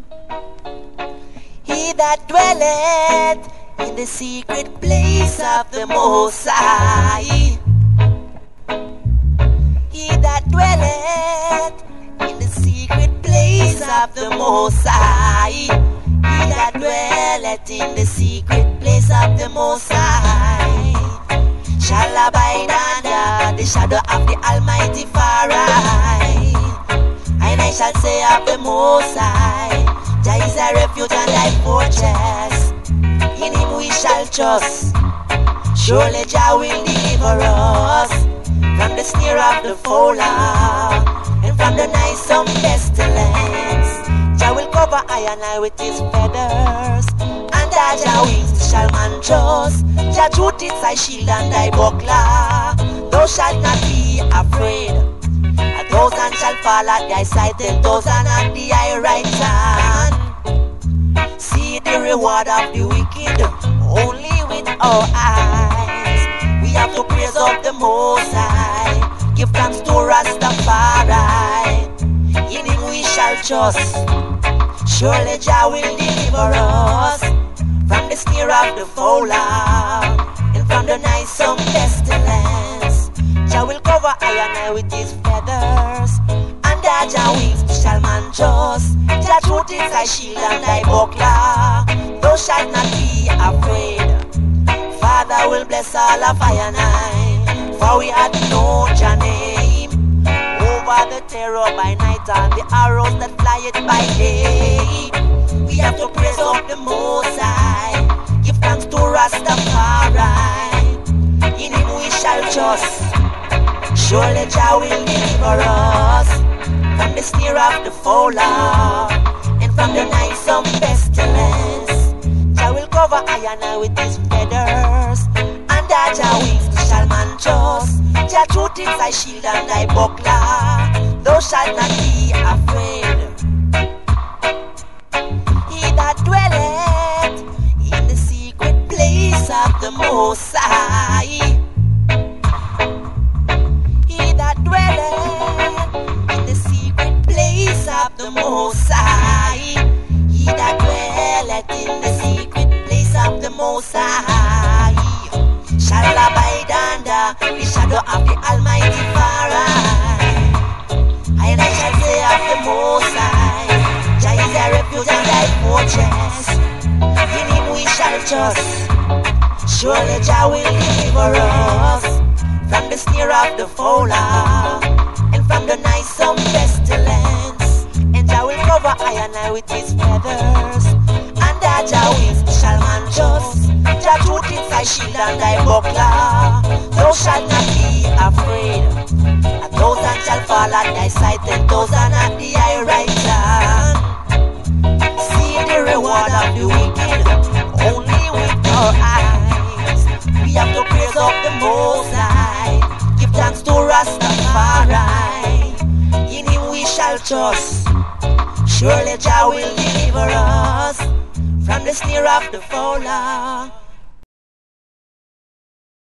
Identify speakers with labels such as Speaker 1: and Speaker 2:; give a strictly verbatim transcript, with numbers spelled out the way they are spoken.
Speaker 1: He that dwelleth in the secret place of the Most High. He that dwelleth in the secret place of the Most High. He that dwelleth in the secret place of the Most High shall abide under the shadow of the Almighty Far High. And I shall say of the Most High, Jah is a refuge and thy fortress. In him we shall trust. Surely Jah will deliver us from the snare of the fowler and from the noisome pestilence. Jah will cover I and I with his feathers, and under Jah wings shall man trust. Jah truth is thy shield and thy buckler. Thou shalt not be afraid. A thousand shall fall at thy side, ten thousand at thy right hand. See the reward of the wicked only with our eyes. We have to praise up the Most High, give thanks to Rastafari. In him we shall trust. Surely Jah will deliver us from the snare of the fowler and from the noisome pestilence. Jah will cover I and I with his feathers, under Jah wings shall man trust. Jah truth is thy shield and thy buckler. Thou shalt not be afraid. Father will bless all of I and I, for we had known Jah name. Over the terror by night and the arrows that fly it by day. We have to praise up the Most High, give thanks to Rastafari. In him we shall trust. Surely Jah will deliver us from the snare of the fowler and from the noisome pestilence. Jah will cover I and I with his feathers, under Jah wings shall man trust. Jah truth is thy shield and thy buckler. Thou shalt not be afraid. He that dwelleth in the secret place of the Most High. He that dwelleth in the secret place of the Most High. He that dwelleth in the secret place of the Most High shall abide under the shadow of the Almighty Far High. And I shall say of the Most High, Jah is a refuge and thy fortress. In him we shall trust. Surely Jah will deliver us from the snare of the fowler and from the noisome pestilence. And Jah will cover I and I with his feathers, under Jah wings shall man trust. Jah truth is thy shield and thy buckler. Thou shalt not be afraid. A thousand shall fall at thy side, ten thousand at thy right hand. See the reward of the wicked only with our eyes. We have to praise up the Most High, give thanks to Rastafari. In him we shall trust. Surely Jah will deliver us from the snare of the fowler